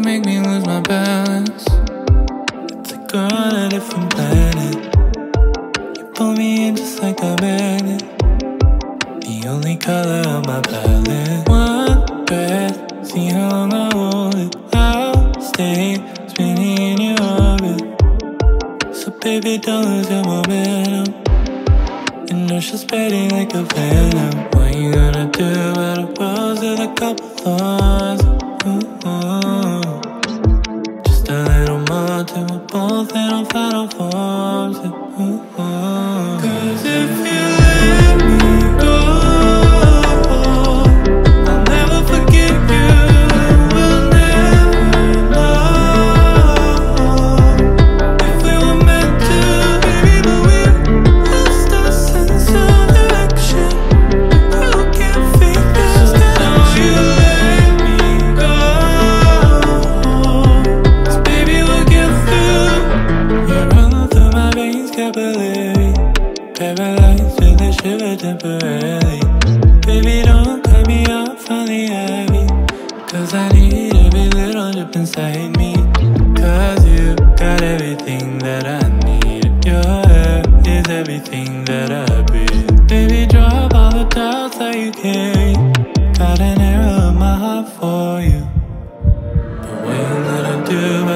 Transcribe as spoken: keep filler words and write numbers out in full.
make me lose my balance. It's like we're on a different planet. You pull me in just like a magnet. The only color on my palette. One breath, see how long I hold it. I'll stay spinning in your orbit. So baby, don't lose your momentum. Inertia spreading like a venom. What you gonna do about a rose with a couple thorns? Ooh, ooh. Just a little more till we're both in our final forms. Ooh, ooh. Cause if you let me go, I'll never forget you. We'll never know if we were meant to, baby, but we lost our sense of direction. You can't fake this connection. You let me go, 'cause baby, we'll get through. You're running through my veins, capillary. Paralyzed with a shiver temporarily. Baby, don't cut me off from the heavy, 'cause I need every little drip inside me. 'Cause you got everything that I need. Your hair is everything that I breathe. Baby, drop all the doubts that you carry. Got an arrow in my heart for you. But what you gonna do